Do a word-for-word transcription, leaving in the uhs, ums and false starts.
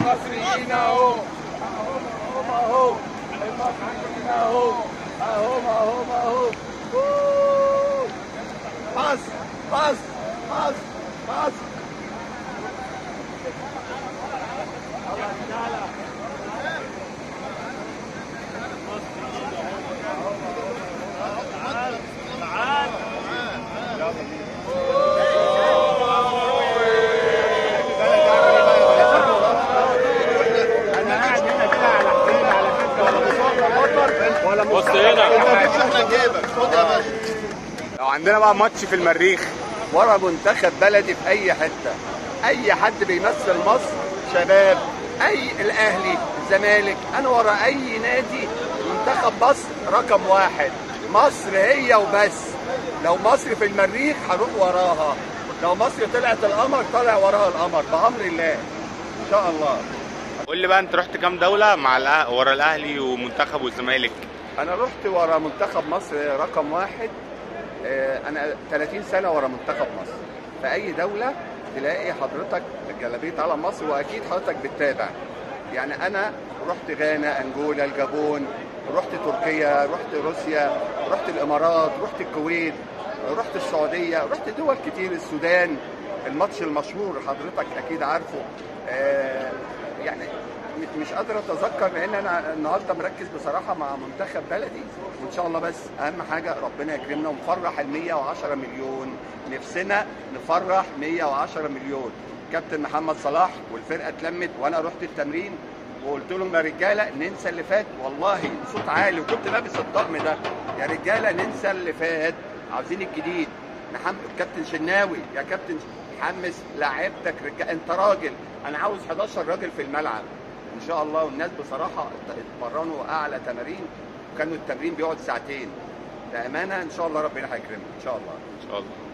المصريين اهو اهو اهو المصريين اهو اهو اهو اهو باص باص باص باص بص هنا لو عندنا بقى ماتش في المريخ ورا منتخب بلدي في اي حته، اي حد بيمثل مصر، شباب، اي الاهلي، الزمالك، انا ورا اي نادي. منتخب مصر رقم واحد، مصر هي وبس. لو مصر في المريخ هروح وراها، لو مصر طلعت القمر طالع وراها القمر بامر الله ان شاء الله. قول لي بقى، انت رحت كام دوله مع الأه... ورا الاهلي ومنتخب والزمالك؟ انا رحت ورا منتخب مصر رقم واحد. انا ثلاثين سنه ورا منتخب مصر. في اي دوله تلاقي حضرتك جلابيه علم مصر، واكيد حضرتك بتتابع. يعني انا رحت غانا، انجولا، الجابون، رحت تركيا، رحت روسيا، رحت الامارات، رحت الكويت، رحت السعوديه، رحت دول كتير، السودان. الماتش المشهور حضرتك اكيد عارفه. آه يعني مش قادر اتذكر، لان انا النهارده مركز بصراحه مع منتخب بلدي، وان شاء الله. بس اهم حاجه ربنا يكرمنا ونفرح ال مية وعشرة مليون. نفسنا نفرح مية وعشرة مليون. كابتن محمد صلاح والفرقه اتلمت، وانا رحت التمرين وقلت لهم يا رجاله ننسى اللي فات، والله بصوت عالي، وكنت لابس الطقم ده. يا رجاله ننسى اللي فات، عاوزين الجديد. محمد كابتن شناوي، يا كابتن حمس لاعيبتك، رجاله انت راجل، انا عاوز حداشر راجل في الملعب ان شاء الله. والناس بصراحه اتمرنوا اعلى تمارين، وكانوا التمرين بيقعد ساعتين. بامانه ان شاء الله ربنا هيكرمنا ان شاء الله ان شاء الله.